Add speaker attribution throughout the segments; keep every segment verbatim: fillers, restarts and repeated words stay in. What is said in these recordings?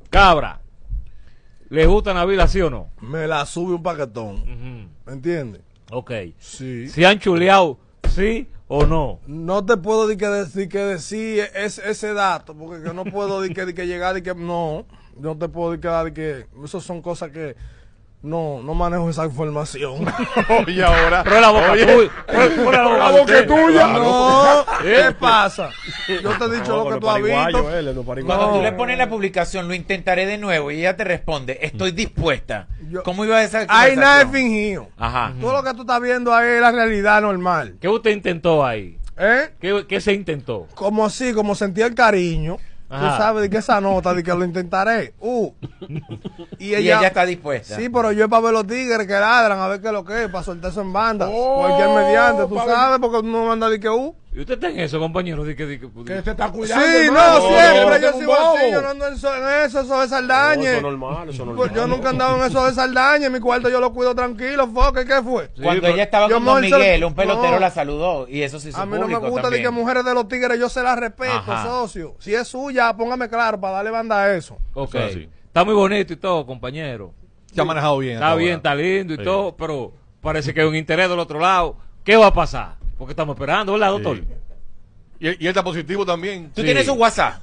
Speaker 1: Cabra, ¿le gusta Navila, sí o no?
Speaker 2: Me la sube un paquetón.
Speaker 1: Uh-huh.
Speaker 2: ¿Me entiendes?
Speaker 1: Ok.
Speaker 2: Sí.
Speaker 1: ¿Se han chuleado, sí o no?
Speaker 2: No te puedo decir que decir, que decir ese, ese dato, porque yo no puedo decir que, de que llegar y que no. No te puedo decir que, de que eso son cosas que no, no manejo esa información.
Speaker 3: Oye, ahora.
Speaker 1: Pero la boca tuya. Pero
Speaker 2: la boca tuya. No. ¿Qué
Speaker 1: ¿Eh?
Speaker 2: pasa? Yo te he dicho
Speaker 4: No,
Speaker 2: lo que
Speaker 4: los
Speaker 2: tú has
Speaker 4: pariguayos,
Speaker 2: visto.
Speaker 4: eh, los pariguayos.
Speaker 5: Cuando
Speaker 2: No.
Speaker 5: tú le pones la publicación, lo intentaré de nuevo, y ella te responde, estoy dispuesta.
Speaker 2: Yo-
Speaker 5: ¿Cómo iba esa
Speaker 2: Hay nada de
Speaker 5: conversación?
Speaker 2: fingido.
Speaker 5: Ajá.
Speaker 2: Todo lo que tú estás viendo ahí es la realidad normal.
Speaker 1: ¿Qué usted intentó ahí?
Speaker 2: ¿Eh?
Speaker 1: ¿Qué, qué se intentó?
Speaker 2: Como así, como sentí el cariño.
Speaker 1: Ajá.
Speaker 2: Tú sabes de que esa nota, de que lo intentaré. Uh. Y
Speaker 5: Y ella está dispuesta.
Speaker 2: Sí, pero yo es para ver los tigres que ladran, a ver qué es lo que es, para soltar eso en banda.
Speaker 3: Oh,
Speaker 2: Cualquier mediante, tú
Speaker 3: pa' ver-
Speaker 2: sabes, porque no manda de que uh.
Speaker 1: ¿Y usted está en eso, compañero? Di que, di que,
Speaker 3: Que se está
Speaker 2: Sí,
Speaker 3: cuidando.
Speaker 2: no,
Speaker 3: hermano.
Speaker 2: siempre,
Speaker 3: no,
Speaker 2: yo
Speaker 3: no,
Speaker 2: soy
Speaker 3: no,
Speaker 2: bolsillo, no ando en eso, en eso, eso es
Speaker 4: No,
Speaker 2: saldañe.
Speaker 4: eso es normal, eso es
Speaker 2: Pues
Speaker 4: normal.
Speaker 2: yo nunca he andado en eso de saldañe, mi cuarto yo lo cuido tranquilo, foque, ¿qué fue?
Speaker 1: Sí,
Speaker 5: Cuando
Speaker 1: pero-
Speaker 5: ella estaba
Speaker 2: yo
Speaker 5: con Don
Speaker 2: me voy a
Speaker 5: Miguel,
Speaker 2: ser-
Speaker 5: un pelotero
Speaker 2: no.
Speaker 5: la saludó, y eso sí
Speaker 2: A mí no me
Speaker 5: público
Speaker 2: gusta de
Speaker 5: también.
Speaker 2: que mujeres de los tigres yo se las respeto,
Speaker 5: Ajá.
Speaker 2: socio. Si es suya, póngame claro para darle banda a eso.
Speaker 1: Ok.
Speaker 3: Eso es así.
Speaker 1: Está muy bonito y todo, compañero.
Speaker 3: Se ha manejado bien.
Speaker 1: Está
Speaker 3: hasta
Speaker 1: bien,
Speaker 3: ahora.
Speaker 1: está lindo y
Speaker 3: Sí.
Speaker 1: todo, pero parece que hay un interés del otro lado. ¿Qué va a pasar? Porque estamos esperando, ¿verdad, doctor?
Speaker 3: Sí. Y, él- y él está positivo también.
Speaker 5: ¿Tú
Speaker 1: Sí.
Speaker 5: tienes su WhatsApp?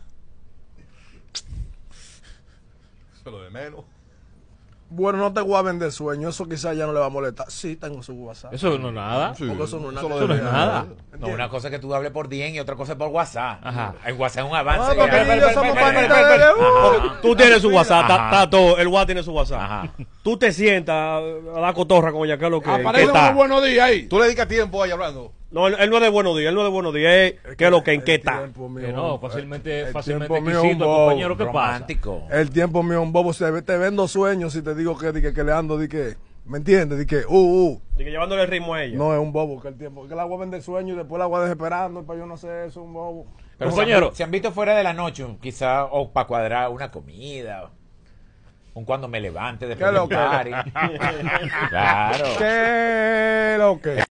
Speaker 3: Eso es lo de menos.
Speaker 2: Bueno, no te voy a vender sueño, eso quizás ya no le va a molestar. Sí, tengo su WhatsApp.
Speaker 1: Eso no es nada.
Speaker 3: Sí.
Speaker 2: Porque eso no es nada.
Speaker 3: lo
Speaker 1: Eso no es
Speaker 3: de-
Speaker 1: nada.
Speaker 5: No,
Speaker 2: ¿Entiendes?
Speaker 5: una cosa es que tú hables por D M y otra cosa es por WhatsApp.
Speaker 1: Ajá.
Speaker 5: El WhatsApp es un
Speaker 2: Ah,
Speaker 5: avance.
Speaker 2: porque
Speaker 5: ya.
Speaker 2: tú y yo somos panitas de
Speaker 5: Ajá.
Speaker 4: Tú tienes su WhatsApp, está,
Speaker 5: Ajá.
Speaker 4: está todo, el WhatsApp tiene su WhatsApp.
Speaker 5: Ajá.
Speaker 4: Tú te sientas a dar cotorra con ella, que es lo que, que
Speaker 3: Aparece
Speaker 4: está.
Speaker 3: unos buenos días ahí. Tú le dedicas tiempo ahí hablando.
Speaker 4: No, él, él no es de buenos días, él no es de buenos días, es, que es lo que, en qué
Speaker 2: El
Speaker 4: está.
Speaker 2: tiempo mío
Speaker 1: Que
Speaker 2: es
Speaker 1: no,
Speaker 2: un-
Speaker 1: fácilmente,
Speaker 2: el
Speaker 1: fácilmente
Speaker 2: tiempo mío es un
Speaker 1: exquisito,
Speaker 2: bobo.
Speaker 1: compañero, ¿qué pasa?
Speaker 5: Romántico.
Speaker 2: El tiempo mío es un bobo, se ve- te vendo sueños si te digo que, di que, que le ando, di que, ¿me entiendes? Di que, uh, uh,
Speaker 4: Y que llevándole el ritmo a ella.
Speaker 2: no es un bobo, que el tiempo, que la voy a vender sueños y después la voy a dejar esperando, pero yo no sé, eso es un bobo.
Speaker 5: Pero se
Speaker 1: Compañero.
Speaker 5: han, se han visto fuera de la noche, quizá, o para cuadrar una comida, un cuando me levante después
Speaker 2: ¿Qué
Speaker 5: del
Speaker 2: lo que?
Speaker 5: party. Claro.
Speaker 2: ¿Qué lo que?